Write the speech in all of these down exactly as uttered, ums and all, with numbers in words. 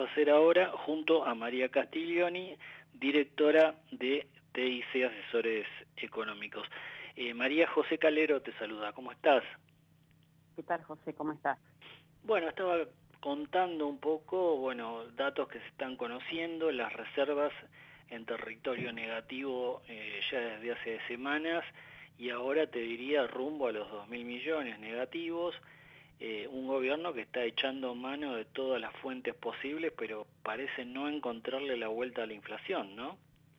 hacer ahora junto a María Castiglioni, directora de T I C Asesores Económicos. Eh, María José Calero te saluda, ¿cómo estás? ¿Qué tal, José? ¿Cómo estás? Bueno, estaba contando un poco, bueno, datos que se están conociendo, las reservas en territorio negativo eh, ya desde hace semanas y ahora te diría rumbo a los dos mil millones negativos. Eh, un gobierno que está echando mano de todas las fuentes posibles, pero parece no encontrarle la vuelta a la inflación, ¿no?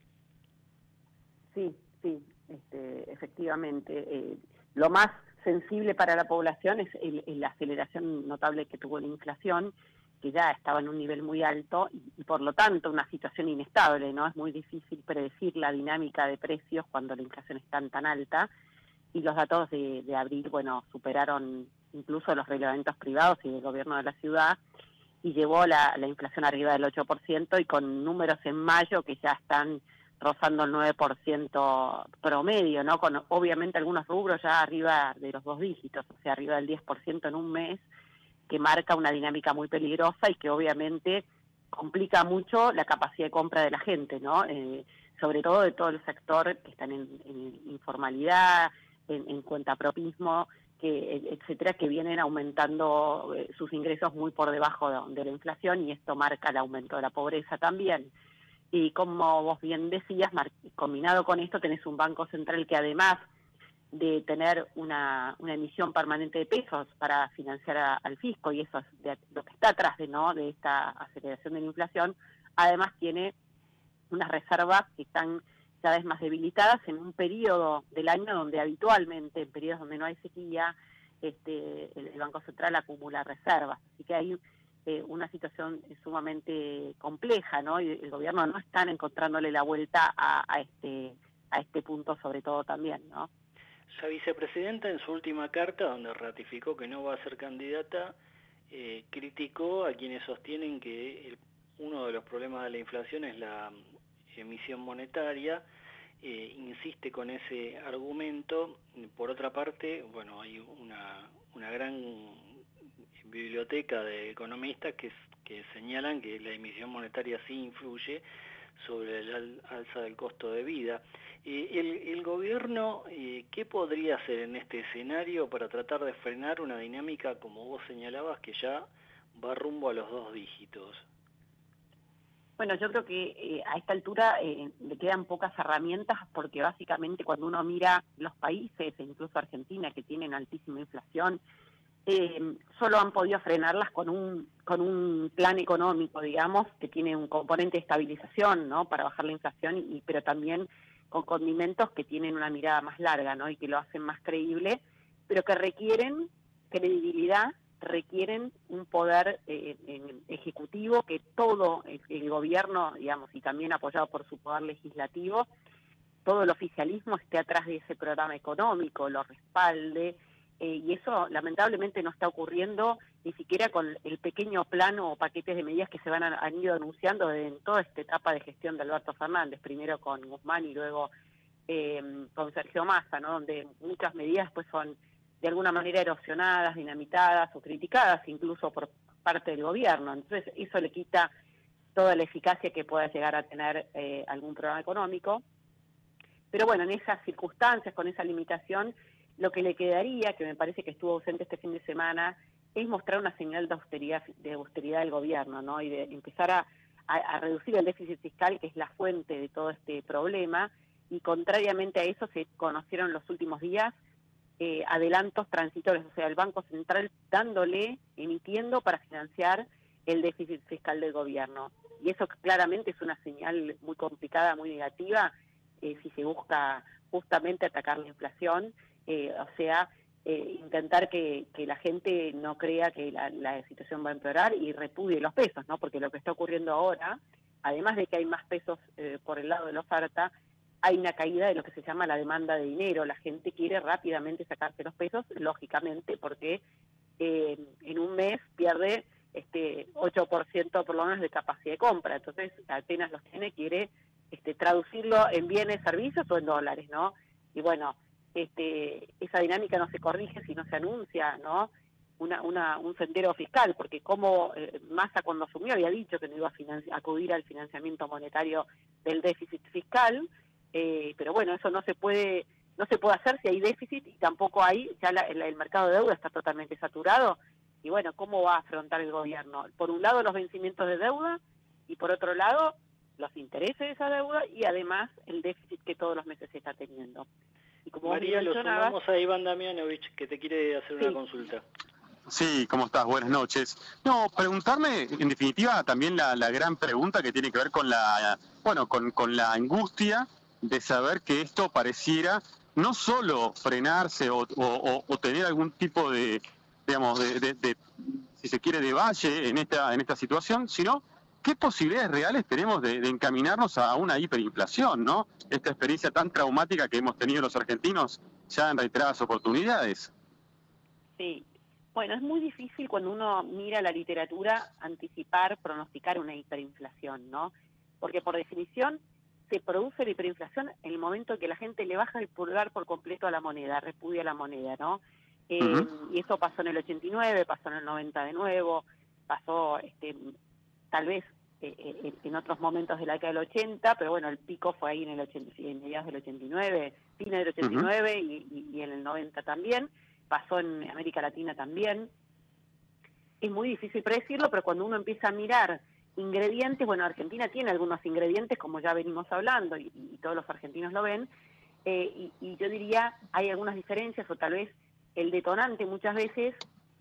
Sí, sí, este, efectivamente. Eh, lo más sensible para la población es el, el, la aceleración notable que tuvo la inflación, que ya estaba en un nivel muy alto y, y por lo tanto una situación inestable, ¿no? Es muy difícil predecir la dinámica de precios cuando la inflación es tan, tan alta, y los datos de, de abril, bueno, superaron incluso los relevamientos privados y del gobierno de la ciudad, y llevó la, la inflación arriba del ocho por ciento y con números en mayo que ya están rozando el nueve por ciento promedio, ¿no? Con obviamente algunos rubros ya arriba de los dos dígitos, o sea, arriba del diez por ciento en un mes, que marca una dinámica muy peligrosa y que obviamente complica mucho la capacidad de compra de la gente, ¿no? Eh, sobre todo de todo el sector que están en, en informalidad, en, en cuentapropismo, que, etcétera, que vienen aumentando eh, sus ingresos muy por debajo de, de la inflación, y esto marca el aumento de la pobreza también. Y como vos bien decías, combinado con esto tenés un Banco Central que además de tener una, una emisión permanente de pesos para financiar a, al fisco, y eso es de, lo que está atrás de, ¿no? de esta aceleración de la inflación, además tiene unas reservas que están cada vez más debilitadas en un periodo del año donde habitualmente, en periodos donde no hay sequía, este, el, el Banco Central acumula reservas. Así que hay eh, una situación sumamente compleja, ¿no? Y el gobierno no están encontrándole la vuelta a, a este a este punto, sobre todo también, ¿no? La vicepresidenta en su última carta, donde ratificó que no va a ser candidata, eh, criticó a quienes sostienen que el, uno de los problemas de la inflación es la emisión monetaria, eh, insiste con ese argumento. Por otra parte, bueno, hay una, una gran biblioteca de economistas que, que señalan que la emisión monetaria sí influye sobre el alza del costo de vida. Eh, el, el gobierno, eh, ¿qué podría hacer en este escenario para tratar de frenar una dinámica, como vos señalabas, que ya va rumbo a los dos dígitos? Bueno, yo creo que eh, a esta altura eh, le quedan pocas herramientas, porque básicamente cuando uno mira los países, e incluso Argentina, que tienen altísima inflación, eh, solo han podido frenarlas con un con un plan económico, digamos, que tiene un componente de estabilización, ¿no? Para bajar la inflación, y pero también con condimentos que tienen una mirada más larga, ¿no? Y que lo hacen más creíble, pero que requieren credibilidad, requieren un poder eh, en, ejecutivo, que todo el, el gobierno, digamos, y también apoyado por su poder legislativo, todo el oficialismo esté atrás de ese programa económico, lo respalde, eh, y eso lamentablemente no está ocurriendo ni siquiera con el pequeño plano o paquetes de medidas que se van a, han ido anunciando en toda esta etapa de gestión de Alberto Fernández, primero con Guzmán y luego eh, con Sergio Massa, ¿no? Donde muchas medidas pues son de alguna manera erosionadas, dinamitadas o criticadas incluso por parte del gobierno. Entonces eso le quita toda la eficacia que pueda llegar a tener eh, algún programa económico. Pero bueno, en esas circunstancias, con esa limitación, lo que le quedaría, que me parece que estuvo ausente este fin de semana, es mostrar una señal de austeridad, de austeridad del gobierno, ¿no? Y de empezar a, a, a reducir el déficit fiscal, que es la fuente de todo este problema, y contrariamente a eso se conocieron en los últimos días eh, adelantos transitorios, o sea, el Banco Central dándole, emitiendo para financiar el déficit fiscal del gobierno. Y eso claramente es una señal muy complicada, muy negativa, eh, si se busca justamente atacar la inflación, eh, o sea, eh, intentar que, que la gente no crea que la, la situación va a empeorar y repudie los pesos, ¿no? Porque lo que está ocurriendo ahora, además de que hay más pesos eh, por el lado de la oferta, hay una caída de lo que se llama la demanda de dinero. La gente quiere rápidamente sacarse los pesos, lógicamente, porque eh, en un mes pierde este ocho por ciento por lo menos de capacidad de compra. Entonces, apenas los tiene, quiere este, traducirlo en bienes, servicios o en dólares, ¿no? Y bueno, este, esa dinámica no se corrige si no se anuncia, ¿no? una, una, un sendero fiscal, porque como eh, Massa cuando asumió había dicho que no iba a financi- acudir al financiamiento monetario del déficit fiscal, eh, pero bueno, eso no se puede no se puede hacer si hay déficit y tampoco hay, ya la, el, el mercado de deuda está totalmente saturado, y bueno, ¿cómo va a afrontar el gobierno? Por un lado los vencimientos de deuda y por otro lado los intereses de esa deuda y además el déficit que todos los meses se está teniendo. Y como María, lo mencionabas, sumamos a Iván Damianovich, que te quiere hacer sí. una consulta. Sí, ¿cómo estás? Buenas noches. No, preguntarme, en definitiva, también la, la gran pregunta que tiene que ver con la, bueno, con, con la angustia de saber que esto pareciera no solo frenarse o, o, o tener algún tipo de, digamos, de, de, de, si se quiere, de valle en esta, en esta situación, sino qué posibilidades reales tenemos de, de encaminarnos a una hiperinflación, ¿no? Esta experiencia tan traumática que hemos tenido los argentinos ya en reiteradas oportunidades. Sí. Bueno, es muy difícil cuando uno mira la literatura anticipar, pronosticar una hiperinflación, ¿no? Porque por definición se produce la hiperinflación en el momento en que la gente le baja el pulgar por completo a la moneda, repudia la moneda, ¿no? Eh, uh-huh. Y eso pasó en el ochenta y nueve, pasó en el noventa de nuevo, pasó este, tal vez eh, en otros momentos de la década del ochenta, pero bueno, el pico fue ahí en el ochenta, en mediados del ochenta y nueve, fines del ochenta y nueve uh-huh. y, y, y en el noventa también. Pasó en América Latina también. Es muy difícil predecirlo, pero cuando uno empieza a mirar ingredientes, bueno, Argentina tiene algunos ingredientes, como ya venimos hablando, y, y todos los argentinos lo ven, eh, y, y yo diría, hay algunas diferencias, o tal vez el detonante muchas veces,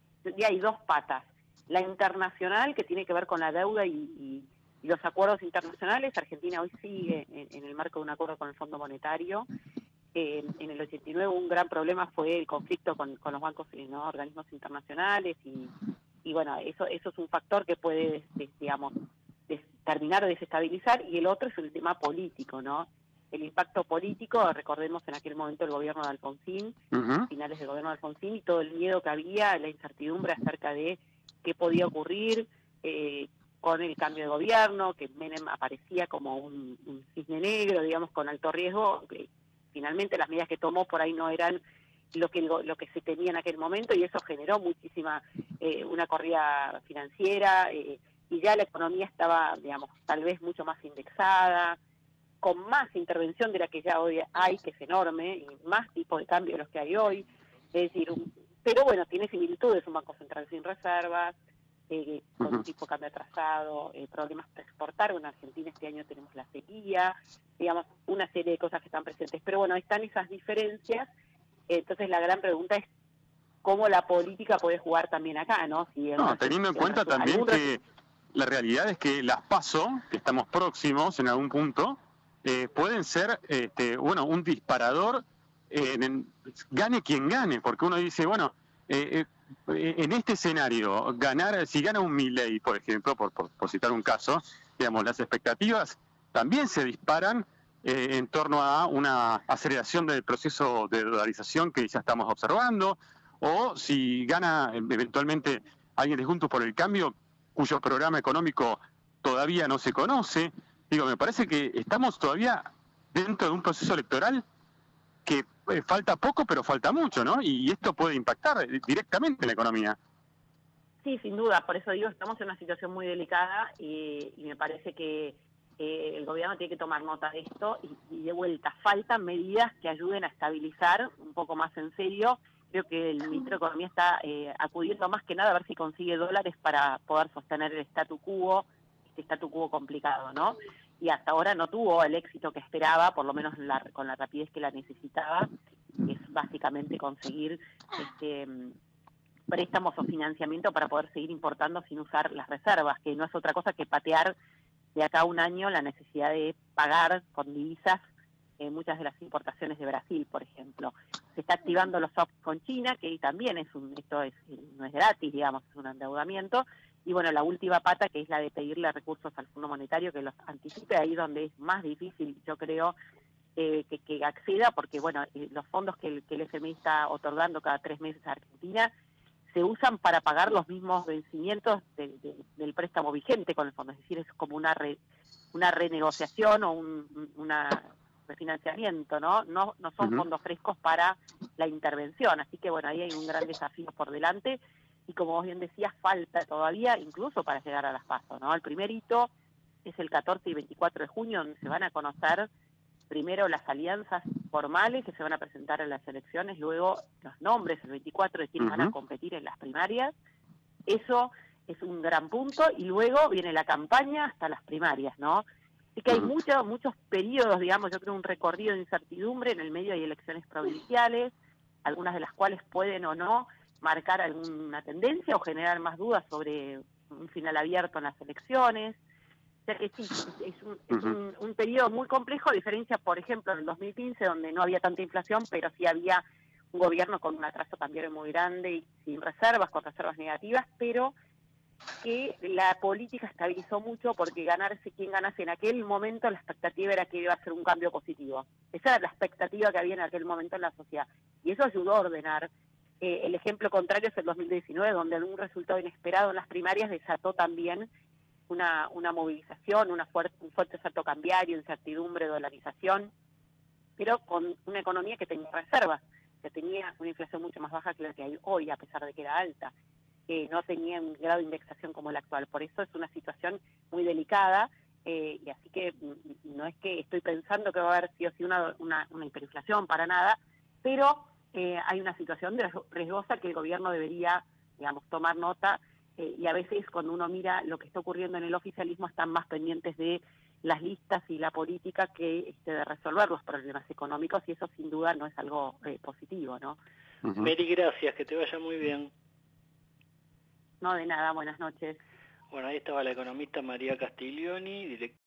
y hay dos patas. La internacional, que tiene que ver con la deuda y, y, y los acuerdos internacionales. Argentina hoy sigue en, en el marco de un acuerdo con el Fondo Monetario. Eh, en el ochenta y nueve un gran problema fue el conflicto con, con los bancos, ¿no? Organismos internacionales y, y bueno, eso eso es un factor que puede, digamos, des, terminar de desestabilizar, y el otro es el tema político, ¿no? El impacto político, recordemos en aquel momento el gobierno de Alfonsín, uh-huh. finales del gobierno de Alfonsín, y todo el miedo que había, la incertidumbre acerca de qué podía ocurrir eh, con el cambio de gobierno, que Menem aparecía como un, un cisne negro, digamos, con alto riesgo. Que, finalmente las medidas que tomó por ahí no eran lo que lo que se tenía en aquel momento, y eso generó muchísima, eh, una corrida financiera, eh, y ya la economía estaba, digamos, tal vez mucho más indexada, con más intervención de la que ya hoy hay, que es enorme, y más tipos de cambio de los que hay hoy. Es decir, un, pero bueno, tiene similitudes, un banco central sin reservas, eh, con un tipo de cambio atrasado, eh, problemas para exportar. En Argentina este año tenemos la sequía, digamos, una serie de cosas que están presentes. Pero bueno, están esas diferencias. Eh, entonces la gran pregunta es cómo la política puede jugar también acá, ¿no? Si no, teniendo en cuenta también que la realidad es que las PASO, que estamos próximos en algún punto, eh, pueden ser, este, bueno, un disparador, eh, en, gane quien gane, porque uno dice, bueno, eh, eh, en este escenario, ganar, si gana un Milei, por ejemplo, por, por, por citar un caso, digamos, las expectativas también se disparan eh, en torno a una aceleración del proceso de dolarización que ya estamos observando, o si gana eventualmente alguien de Juntos por el Cambio, cuyo programa económico todavía no se conoce. Digo, me parece que estamos todavía dentro de un proceso electoral que eh, falta poco, pero falta mucho, ¿no? Y, y esto puede impactar directamente en la economía. Sí, sin duda. Por eso digo, estamos en una situación muy delicada y, y me parece que eh, el gobierno tiene que tomar nota de esto y, y de vuelta, faltan medidas que ayuden a estabilizar un poco más en serio. Creo que el ministro de Economía está eh, acudiendo más que nada a ver si consigue dólares para poder sostener el statu quo, este statu quo complicado, ¿no? Y hasta ahora no tuvo el éxito que esperaba, por lo menos la, con la rapidez que la necesitaba, que es básicamente conseguir este, préstamos o financiamiento para poder seguir importando sin usar las reservas, que no es otra cosa que patear de acá a un año la necesidad de pagar con divisas eh, muchas de las importaciones de Brasil, por ejemplo. Se está activando los swaps con China, que también es un, esto es, no es gratis, digamos, es un endeudamiento. Y bueno, la última pata, que es la de pedirle recursos al Fondo Monetario que los anticipe, ahí donde es más difícil, yo creo, eh, que, que acceda, porque bueno, eh, los fondos que el, que el F M I está otorgando cada tres meses a Argentina se usan para pagar los mismos vencimientos de, de, del préstamo vigente con el fondo, es decir, es como una re, una renegociación o un una refinanciamiento, ¿no? No, no son uh-huh. fondos frescos para la intervención, así que bueno, ahí hay un gran desafío por delante. y como vos bien decías, falta todavía incluso para llegar a las PASO, ¿no? El primer hito es el catorce y veinticuatro de junio, donde se van a conocer primero las alianzas formales que se van a presentar en las elecciones, luego los nombres, el veinticuatro, de quienes uh-huh. van a competir en las primarias. Eso es un gran punto, y luego viene la campaña hasta las primarias, ¿no? Así que hay uh-huh. muchos muchos periodos, digamos, yo creo un recorrido de incertidumbre. En el medio hay elecciones provinciales, algunas de las cuales pueden o no marcar alguna tendencia o generar más dudas sobre un final abierto en las elecciones. O sea que sí, es, un, es un, un periodo muy complejo, a diferencia, por ejemplo, del dos mil quince, donde no había tanta inflación, pero sí había un gobierno con un atraso cambiario muy grande y sin reservas, con reservas negativas, pero que la política estabilizó mucho, porque ganarse quien ganase en aquel momento, la expectativa era que iba a ser un cambio positivo. Esa era la expectativa que había en aquel momento en la sociedad, y eso ayudó a ordenar. Eh, el ejemplo contrario es el dos mil diecinueve, donde un resultado inesperado en las primarias desató también una, una movilización, una fuerte, un fuerte salto cambiario, incertidumbre, dolarización, pero con una economía que tenía reservas, que tenía una inflación mucho más baja que la que hay hoy, a pesar de que era alta, que no tenía un grado de indexación como el actual. Por eso es una situación muy delicada, eh, y así que no es que estoy pensando que va a haber sí o sí una, una, una hiperinflación, para nada, pero eh, hay una situación riesgosa que el gobierno debería, digamos, tomar nota. Eh, y a veces cuando uno mira lo que está ocurriendo en el oficialismo, están más pendientes de las listas y la política que este, de resolver los problemas económicos, y eso sin duda no es algo eh, positivo, ¿no? Uh-huh. Mary, gracias, que te vaya muy bien. No, de nada, buenas noches. Bueno, ahí estaba la economista María Castiglioni, directora